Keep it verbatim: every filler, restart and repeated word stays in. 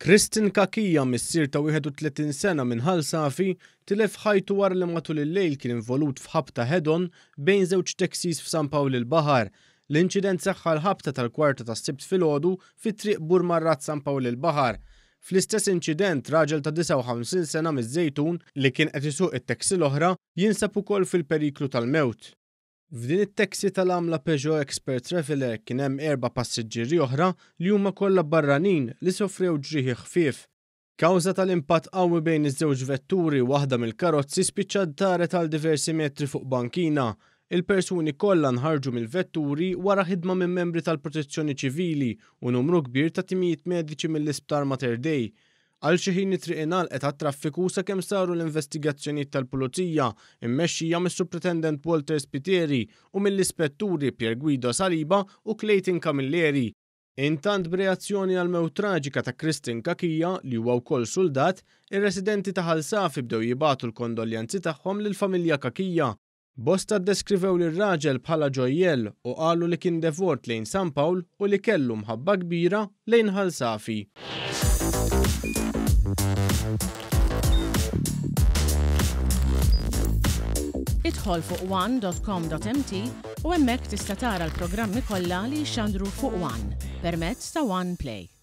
Kristin Kakija missier ta' wieħed u tletin sena minn Hull Safi tilef ħajtu wara li matul il-lejl kien involut f'ħabta head-on bejn żewġ taxis f'San Pawl il-Baħar. L-inċident seħħa l-ħabta tal-kwarta tas-Sibt filgħodu fit-triq Burmarrat San Pawl il-Baħar. Fl-istess inċident raġel ta' disa' u ħamsin sena miż-Żejtun li kien qed isuq it-taxi l-oħra jinsab ukoll fil-periklu tal-mewt. F'din it-taxi tal-għamla Peugeot Expert Traveler kien hemm erba' passiġġieri oħra li huma kollha barranin li sofrew ġrieħi ħfief. Kawża tal-impatt qawwi bejn iż-żewġ vetturi waħda mill-karozzi spiċċat daret għal diversi metri fuq bankina. Il-persuni kollha nħarġu mill-vetturi wara ħidma minn membri tal-Protezzjoni Ċivili u numru kbir ta' timijiet mediċi mill-Isptar Mater Dei. Għal xi ħin it-triq ingħalqet għat-traffiku sakemm saru l-investigazzjonijiet tal-Pulizija immexxija mis-Supretendent Walter Spiteri u mill-Ispetturi Pier Guido Saliba u Clayton Camilleri. Intant b'reazzjoni għal mewt traġika ta' Kristin Kakija li huwa wkoll suldat, ir-residenti ta' Hull Safi bdew jibgħatu l-kondoljanzi tagħhom lill-familja Kakija. Bosta ddeskrivew lir-raġel bħala ġojjell u qalu li kien devort lejn San Pawl u li kellu mħabba kbira lejn Hull Safi. Idħol fuq one dot com dot m t u hemmhekk tista' tara l-programmi kollha li jxandru fuq One permezz ta' One Play.